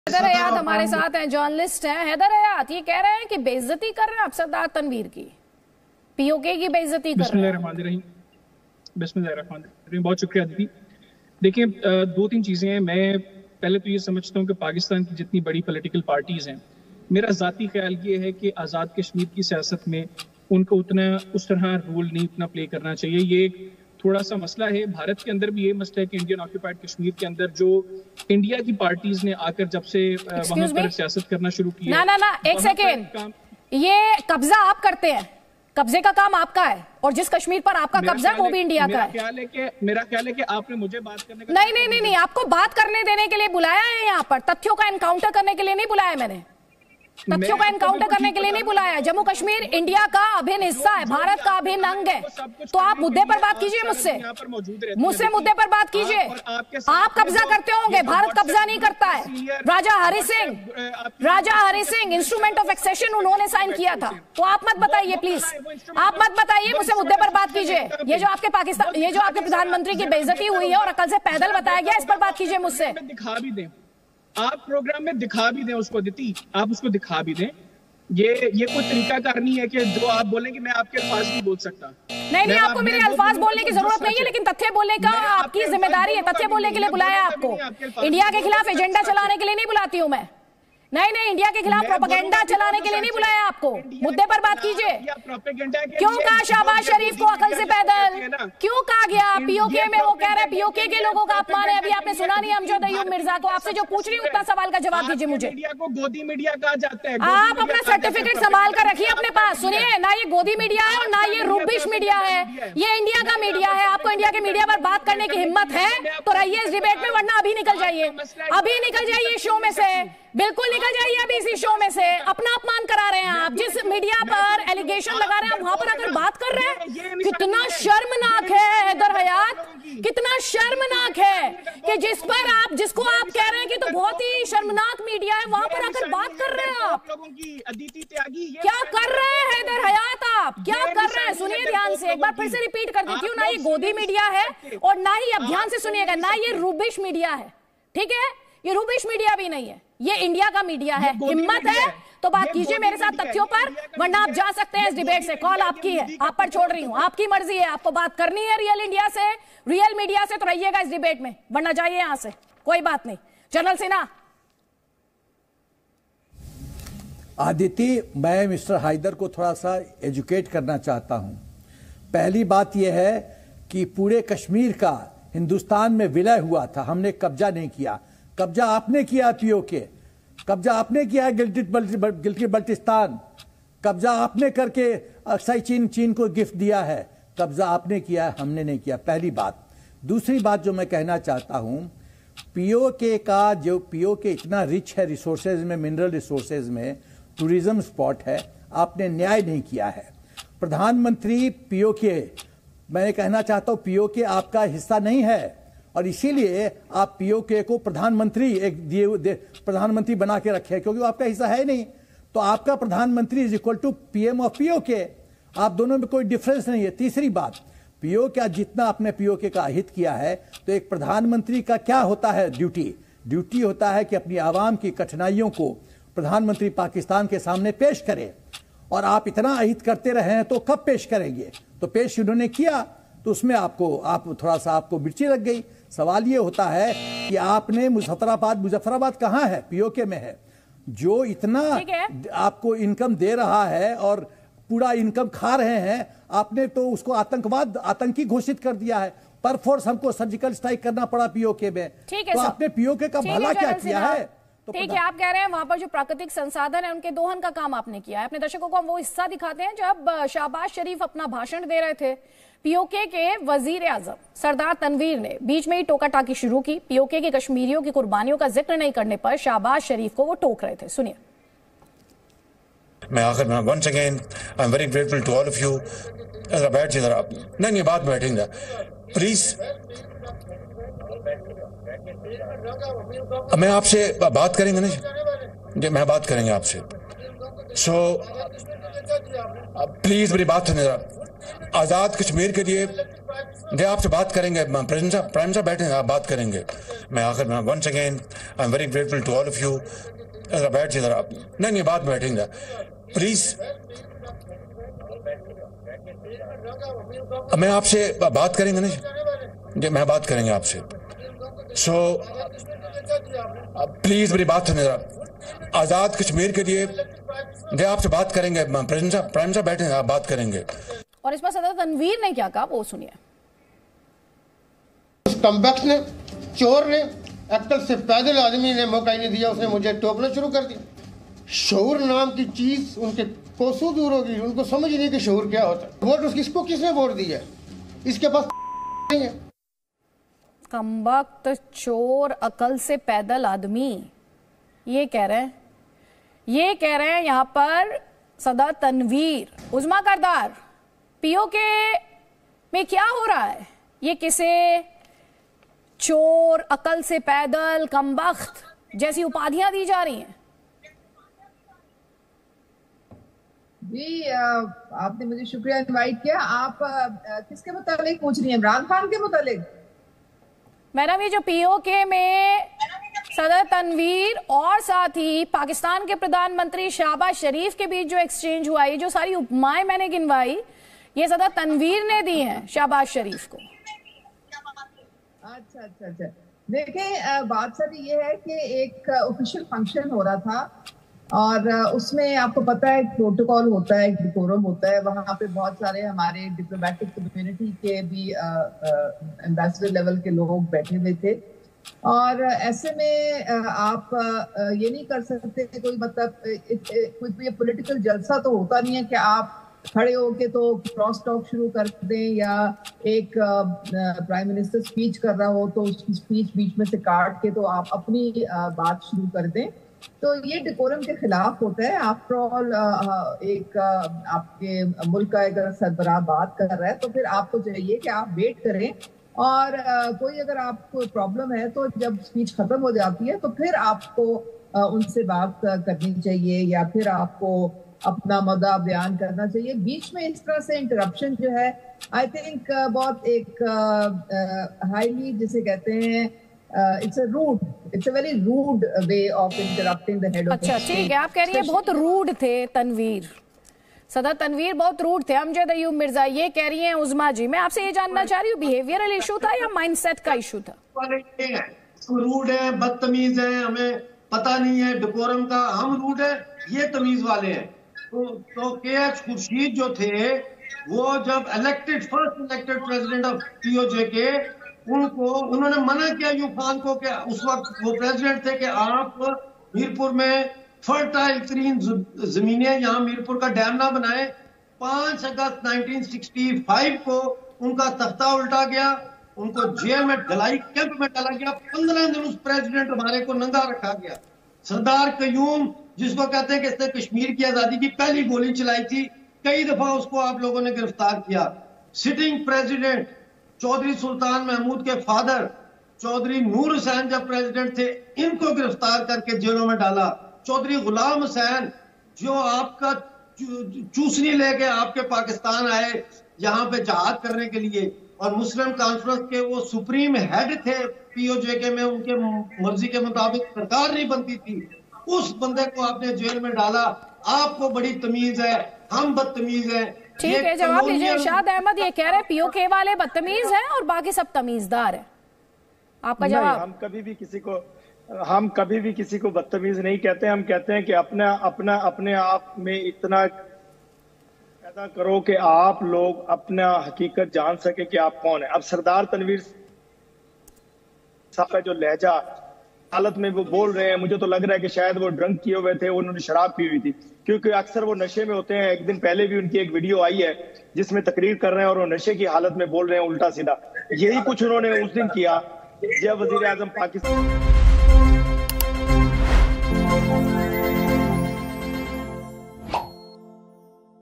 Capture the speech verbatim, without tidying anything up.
हैदर हयात हमारे साथ हैं, जर्नलिस्ट हैं। हैदर हयात ये कह रहे हैं कि बेइज्जती कर रहे हैं आप सरदार तनवीर की, पीओके की बेइज्जती कर रहे हैं। बिस्मिल्लाहिर्रहमानिर्रहीम। बहुत शुक्रिया दीदी। देखिए, दो तीन चीजें हैं। मैं पहले तो ये समझता हूँ कि पाकिस्तान की जितनी बड़ी पॉलिटिकल पार्टीज हैं, मेरा ज़ाती ख्याल ये है कि आज़ाद कश्मीर की सियासत में उनको उतना उस तरह रोल नहीं उतना प्ले करना चाहिए। ये एक थोड़ा सा मसला है। भारत के अंदर भी ये मसला है कि इंडियन ऑक्यूपाइड कश्मीर के अंदर जो इंडिया की पार्टीज ने आकर जब से वहां पर सियासत करना शुरू किया। ना ना ना एक सेकेंड, ये कब्जा आप करते हैं, कब्जे का काम आपका है, और जिस कश्मीर पर आपका कब्जा वो भी इंडिया का है। ख्याल है कि मेरा ख्याल है कि आपने मुझे बात करने का नहीं नहीं नहीं नहीं आपको बात करने देने के लिए बुलाया है, यहाँ पर तथ्यों का एनकाउंटर करने के लिए नहीं बुलाया मैंने, तथ्यों का एनकाउंटर करने के लिए नहीं बुलाया। जम्मू कश्मीर इंडिया का अभिन्न हिस्सा है, भारत का अभिन्न अंग है। तो आप मुद्दे पर बात कीजिए, मुझसे मुझसे मुद्दे पर बात कीजिए। आप कब्जा करते होंगे, भारत कब्जा नहीं करता है। Raja Hari Singh Raja Hari Singh instrument of accession उन्होंने साइन किया था। तो आप मत बताइए प्लीज, आप मत बताइए, मुझसे मुद्दे पर बात कीजिए। ये जो आपके पाकिस्तान ये जो आपके प्रधानमंत्री की बेइज्जती हुई है और अकल से पैदल बताया गया, इस पर बात कीजिए मुझसे। दिखा भी दें, आप प्रोग्राम में दिखा भी दें उसको, दीदी आप उसको दिखा भी दें। ये ये कोई तरीकाकार नहीं है कि जो आप बोलेंगे मैं आपके अल्फाज नहीं बोल सकता। नहीं नहीं आपको मेरे अल्फाज बोलने की जरूरत नहीं है, लेकिन तथ्य बोलने का आपकी जिम्मेदारी है। तथ्य बोलने के लिए बुलाया आपको, इंडिया के खिलाफ एजेंडा चलाने के लिए नहीं बुलाती हूँ मैं। नहीं नहीं इंडिया के खिलाफ प्रोपेगेंडा चलाने के लिए नहीं बुलाया आपको। मुद्दे पर बात कीजिए। क्यों कहा शहबाज शरीफ को अकल से पैदल, क्यों कहा गया पीओके में? वो कह रहे हैं पीओके के लोगों का अपमान है। अभी आपने सुना नहीं अमजद अय्यूब मिर्जा को? आपसे जो पूछ रही हूँ उतना सवाल का जवाब दीजिए मुझे। मीडिया को गोदी मीडिया कहा जाता है। आप अपना सर्टिफिकेट संभाल कर रखिए अपने पास। सुनिए, ना ये गोदी मीडिया है और ना ये रूबिश मीडिया है, ये इंडिया का मीडिया है। आपको इंडिया के मीडिया पर बात करने की हिम्मत है तो रहिए इस डिबेट में, वरना अभी निकल जाइए, अभी निकल जाइए शो में से, बिल्कुल निकल जाइए अभी इसी शो में से। अपना अपमान करा रहे हैं आप, जिस मीडिया पर एलिगेशन लगा रहे हैं वहां पर अगर बात कर रहे हैं। कितना शर्मनाक है हैदर हयात, कितना शर्मनाक है कि जिस पर आप जिसको आप कह रहे हैं कि तो बहुत ही शर्मनाक मीडिया है, वहां पर आकर बात कर रहे हैं आप। क्या कर रहे हैं हैदर हयात, आप क्या कर रहे हैं? सुनिए ध्यान से, एक बार फिर से रिपीट कर देती हूँ, ना ये गोदी मीडिया है और ना ही, अब ध्यान से सुनिएगा, ना ये रूबिश मीडिया है, ठीक है? ये रूबिश मीडिया भी नहीं है, ये इंडिया का मीडिया है। हिम्मत है तो बात कीजिए मेरे साथ तथ्यों पर, वरना आप जा सकते हैं इस डिबेट से। कॉल आपकी है, आप पर छोड़ रही हूं, आपकी मर्जी है। आपको बात करनी है रियल इंडिया से, रियल मीडिया से, तो रहिएगा इस डिबेट में, वरना जाइए यहां से, कोई बात नहीं। जनरल सिन्हा। आदिति, मैं मिस्टर हैदर को थोड़ा सा एजुकेट करना चाहता हूं। पहली बात यह है कि पूरे कश्मीर का हिंदुस्तान में विलय हुआ था, हमने कब्जा नहीं किया। कब्जा आपने किया पीओके, कब्जा आपने किया है गिलगित बल्टिस्तान, कब्जा आपने करके अक्साई चीन चीन को गिफ्ट दिया है, कब्जा आपने किया है, हमने नहीं किया। पहली बात। दूसरी बात जो मैं कहना चाहता हूं, पीओके का जो पीओके इतना रिच है रिसोर्सेज में, मिनरल रिसोर्सेज में, टूरिज्म स्पॉट है, आपने न्याय नहीं किया है। प्रधानमंत्री पीओके, मैं कहना चाहता हूं पीओके आपका हिस्सा नहीं है और इसीलिए आप पीओके को प्रधानमंत्री एक दिए प्रधानमंत्री बना के रखे, क्योंकि वो आपका हिस्सा है नहीं। तो आपका प्रधानमंत्री is equal to PM of POK, आप दोनों में कोई डिफरेंस नहीं है। तीसरी बात, पीओके जितना आपने पीओके का अहित किया है, तो एक प्रधानमंत्री का क्या होता है ड्यूटी? ड्यूटी होता है कि अपनी आवाम की कठिनाइयों को प्रधानमंत्री पाकिस्तान के सामने पेश करे, और आप इतना अहित करते रहे हैं तो कब पेश करेंगे? तो पेश उन्होंने किया तो उसमें आपको आप थोड़ा सा आपको मिर्ची लग गई। सवाल ये होता है कि आपने मुजफ्फराबाद मुजफ्फराबाद कहाँ है? पीओके में है, जो इतना आपको इनकम दे रहा है और पूरा इनकम खा रहे हैं, आपने तो उसको आतंकवाद आतंकी घोषित कर दिया है। पर फोर्स हमको सर्जिकल स्ट्राइक करना पड़ा पीओके में, तो आपने पीओके का भला क्या किया है? तो ठीक है, आप कह रहे हैं वहां पर जो प्राकृतिक संसाधन है उनके दोहन का काम आपने किया है। अपने दर्शकों को हम वो हिस्सा दिखाते हैं जब शहबाज शरीफ अपना भाषण दे रहे थे, पीओके के वजीर आजम सरदार तनवीर ने बीच में ही टोका टाकी शुरू की। पीओके के कश्मीरियों की कुर्बानियों का जिक्र नहीं करने पर शहबाज शरीफ को वो टोक रहे थे, सुनिए। मैं आखिर में once again I am very grateful to all of you. बैठ जिधर आप, नहीं नहीं बात बैठेंगे प्लीज। मैं आपसे बात करेंगे ना, मैं बात करेंगे आपसे। सो प्लीज मेरी बात सुनिए जरा। आजाद कश्मीर के लिए दे आपसे बात करेंगे, प्रेसिडेंट साहब प्राइम साहब बैठे हैं, आप बात करेंगे। मैं आखिर में once again I am very grateful to all of you. बैठ जिधर आप, नहीं नहीं बात बैठेंगे प्लीज। मैं आपसे बात करेंगे ना जी, मैं बात करेंगे आपसे। सो प्लीज मेरी बात सुनिए जरा। आजाद कश्मीर के लिए दे आपसे बात करेंगे, प्रेसिडेंट साहब प्राइम साहब बैठे हैं, आप बात करेंगे। और इसमें सदर तनवीर ने क्या कहा वो सुनिए। उस कमबख्त ने, चोर ने, अक्ल से पैदल आदमी ने मौका ही नहीं दिया, उसने मुझे टोकना शुरू कर दिया। शऊर नाम की चीज उनके कोसों दूर होगी, उनको समझ नहीं कि शऊर क्या होता है। वोट उसकी, इसको किसने वोट दिया? इसके पास नहीं है। कमबख्त, चोर, अकल से पैदल आदमी, ये कह रहे हैं, ये कह रहे हैं यहाँ पर सदर तनवीर। उज़मा करदार, पीओके में क्या हो रहा है? ये किसे चोर, अकल से पैदल, कमबख्त जैसी उपाधियां दी जा रही हैं? जी, आपने मुझे शुक्रिया इनवाइट किया। आप किसके मुतालिक पूछ रही हैं? इमरान खान के मुतालिक? मैडम, ये जो पीओके में सदर तनवीर और साथ ही पाकिस्तान के प्रधानमंत्री शहबाज शरीफ के बीच जो एक्सचेंज हुआ, ये जो सारी उपमाएं मैंने गिनवाई, ये सदर तनवीर ने दी हैं शहबाज शरीफ को। अच्छा अच्छा अच्छा देखें, बात सारी ये है कि एक ऑफिशियल फंक्शन हो रहा था और उसमें आपको पता है प्रोटोकॉल होता है, डिकोरम होता है। वहाँ पे बहुत सारे हमारे डिप्लोमेटिक कम्युनिटी के भी एम्बेसडर लेवल के लोग बैठे हुए थे और ऐसे में आप ये नहीं कर सकते कोई मतलब कोई भी पॉलिटिकल जलसा तो होता नहीं है कि आप खड़े होके तो क्रॉस टॉक शुरू कर दें या एक प्राइम मिनिस्टर स्पीच कर रहा हो तो उसकी स्पीच बीच में से काट के तो आप अपनी बात शुरू कर दें। तो ये डिकोरम के खिलाफ होता है। आफ्टर ऑल एक आपके मुल्क का अगर सरबराह बात कर रहा है तो फिर आपको चाहिए कि आप वेट करें और कोई अगर आपको प्रॉब्लम है तो जब स्पीच खत्म हो जाती है तो फिर आपको उनसे बात करनी चाहिए या फिर आपको अपना मुद्दा बयान करना चाहिए। बीच में इस तरह से इंटरप्शन जो है आई थिंक बहुत एक हाईली जिसे कहते हैं it's a rude it's a very rude way of interrupting the head of. अच्छा ठीक है, आप कह रही हैं बहुत रूड थे तनवीर, सदर तनवीर बहुत रूड थे। अमजद अयूब मिर्जा ये कह रही हैं उज़मा जी। मैं आपसे ये जानना चाह रही हूँ बिहेवियरल इशू था या माइंडसेट का इशू था? रूड है, बदतमीज है, हमें पता नहीं है डिकोरम का, हम रूड है, ये तमीज वाले हैं। तो, तो के एच खुर्शीद जो थे वो जब elected first elected president of POJ के, उनको उन्होंने मना किया यूं खान को कि उस वक्त वो प्रेसिडेंट थे कि आप मीरपुर में फर्टाइल तरीन जमीनें यहाँ मीरपुर का डैम ना बनाए। पांच अगस्त नाइनटीन सिक्सटी फाइव को उनका तख्ता उल्टा गया, उनको जेल में ढलाई कैंप में डाला गया। पंद्रह दिन उस प्रेसिडेंट हमारे को नंगा रखा गया। सरदार कयूम जिसको कहते हैं कि इसने कश्मीर की आजादी की पहली गोली चलाई थी, कई दफा उसको आप लोगों ने गिरफ्तार किया। सिटिंग प्रेसिडेंट चौधरी सुल्तान महमूद के फादर चौधरी नूर हुसैन जब प्रेसिडेंट थे, इनको गिरफ्तार करके जेलों में डाला। चौधरी गुलाम हुसैन जो आपका चूसनी लेके आपके पाकिस्तान आए यहाँ पे जहाद करने के लिए और मुस्लिम कॉन्फ्रेंस के वो सुप्रीम हेड थे पीओजे के में, उनके मर्जी के मुताबिक सरकार नहीं बनती थी, उस बंदे को आपने जेल में डाला। आपको बड़ी तमीज है, हम बदतमीज हैं। ठीक है, जवाब दीजिए। इरशाद अहमद ये कह रहे हैं पीओके वाले बदतमीज हैं और बाकी सब तमीजदार हैं, आपका जवाब? हम कभी भी किसी को हम कभी भी किसी को बदतमीज नहीं कहते। हम कहते हैं कि अपना अपना अपने आप में इतना पैदा करो कि आप लोग अपना हकीकत जान सके कि आप कौन है। अब सरदार तनवीर साहब का जो लहजा हालत में वो बोल रहे हैं, मुझे तो लग रहा है कि शायद वो ड्रंक किए हुए थे, उन्होंने शराब पी हुई थी, क्योंकि अक्सर वो नशे में होते हैं। एक दिन पहले भी उनकी एक वीडियो आई है जिसमें तकरीर कर रहे हैं और वो नशे की हालत में बोल रहे हैं उल्टा सीधा। यही कुछ उन्होंने उस दिन किया जब वजीर आजम पाकिस्तान